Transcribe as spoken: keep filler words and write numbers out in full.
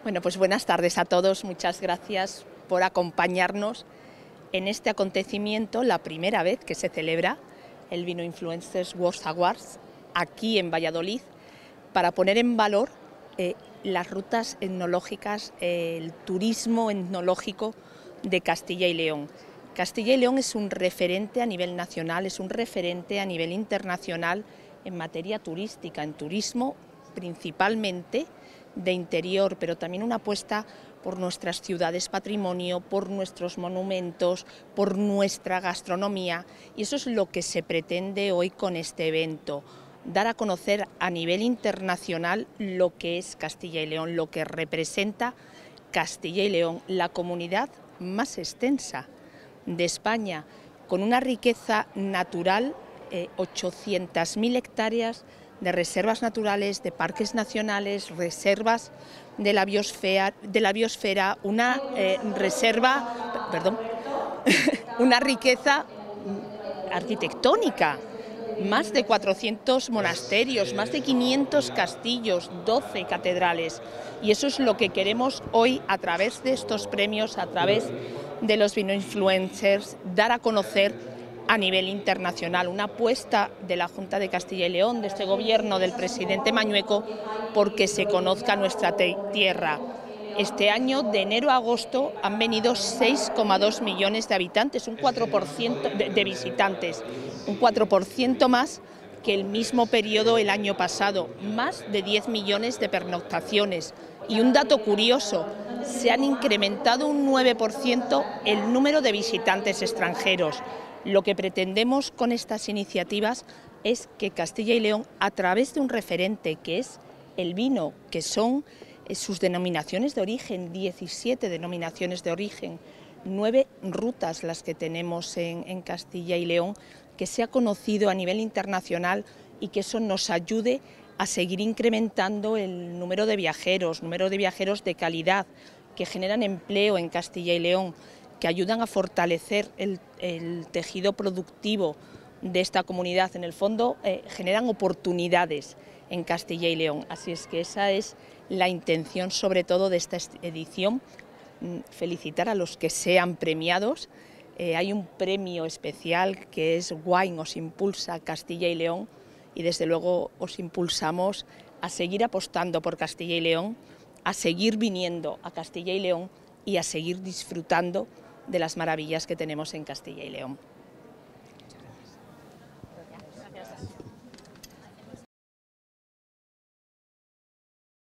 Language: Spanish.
Bueno, pues buenas tardes a todos. Muchas gracias por acompañarnos en este acontecimiento, la primera vez que se celebra el Vino Influencers World Awards aquí en Valladolid, para poner en valor eh, las rutas etnológicas, eh, el turismo etnológico de Castilla y León. Castilla y León es un referente a nivel nacional, es un referente a nivel internacional en materia turística, en turismo principalmente de interior, pero también una apuesta por nuestras ciudades patrimonio, por nuestros monumentos, por nuestra gastronomía, y eso es lo que se pretende hoy con este evento, dar a conocer a nivel internacional lo que es Castilla y León, lo que representa Castilla y León, la comunidad más extensa de España, con una riqueza natural, eh, ochocientas mil hectáreas de reservas naturales, de parques nacionales, reservas de la biosfera, de la biosfera una eh, reserva, perdón, una riqueza arquitectónica, más de cuatrocientos monasterios, más de quinientos castillos, doce catedrales, y eso es lo que queremos hoy a través de estos premios, a través de los Vino Influencers, dar a conocer a nivel internacional, una apuesta de la Junta de Castilla y León, de este gobierno del presidente Mañueco, porque se conozca nuestra tierra. Este año, de enero a agosto, han venido seis coma dos millones de habitantes, un cuatro por ciento de, de visitantes, un cuatro por ciento más que el mismo periodo el año pasado, más de diez millones de pernoctaciones. Y un dato curioso, se han incrementado un nueve por ciento el número de visitantes extranjeros. Lo que pretendemos con estas iniciativas es que Castilla y León, a través de un referente que es el vino, que son sus denominaciones de origen, diecisiete denominaciones de origen, nueve rutas las que tenemos en, en Castilla y León, que sea conocido a nivel internacional y que eso nos ayude a seguir incrementando el número de viajeros, número de viajeros de calidad, que generan empleo en Castilla y León, que ayudan a fortalecer el, el tejido productivo de esta comunidad. En el fondo eh, generan oportunidades en Castilla y León. Así es que esa es la intención sobre todo de esta edición. Felicitar a los que sean premiados. Eh, hay un premio especial que es Wine os impulsa Castilla y León, y desde luego os impulsamos a seguir apostando por Castilla y León, a seguir viniendo a Castilla y León y a seguir disfrutando de las maravillas que tenemos en Castilla y León.